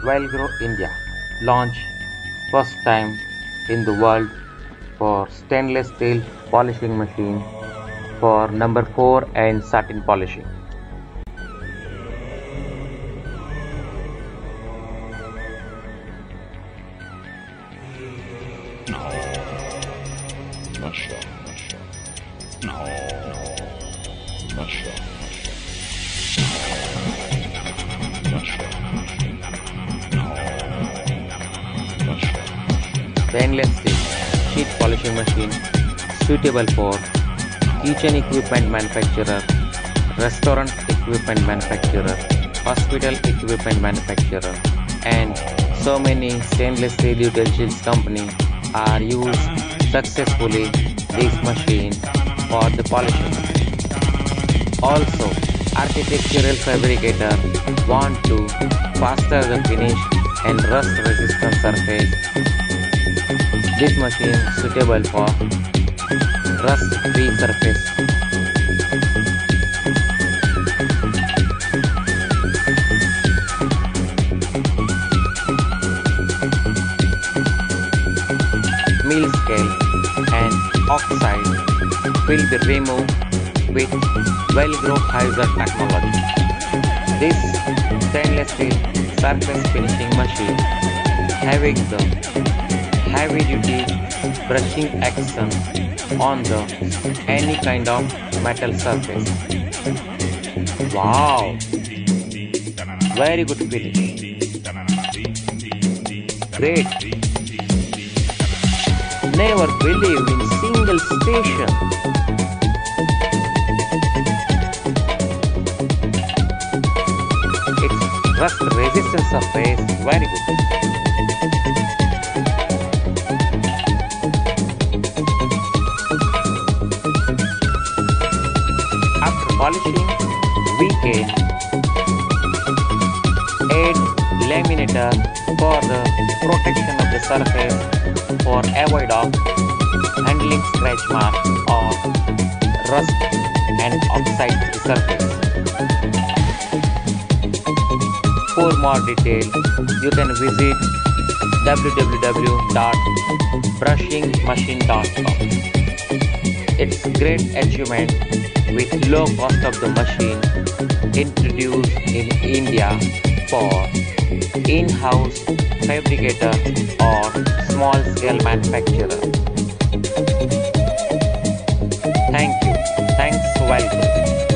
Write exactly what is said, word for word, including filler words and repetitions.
Velcro India launch first time in the world for stainless steel polishing machine for number four and satin polishing. No, not sure, not sure. No, not sure, not sure. No, not sure. Stainless steel sheet polishing machine suitable for kitchen equipment manufacturer, restaurant equipment manufacturer, hospital equipment manufacturer, and so many stainless steel utensils company are used successfully this machine for the polishing. Also, architectural fabricator want to faster the finish and rust resistant surface. This machine suitable for rust free surface. Mill scale and oxide will be removed with Velcro Hyzer technology. This stainless steel surface finishing machine having the heavy duty brushing action on the any kind of metal surface. Wow! Very good finish. Great! Never believed in single station. Its rust resistant surface very good. After polishing, we can add laminator for the protection of the surface for avoid of handling scratch mark or rust and oxide the surface. For more detail, you can visit w w w dot brushing machine dot com. It's great achievement with low cost of the machine introduced in India for in-house fabricator or small-scale manufacturer. Thank you. Thanks, welcome.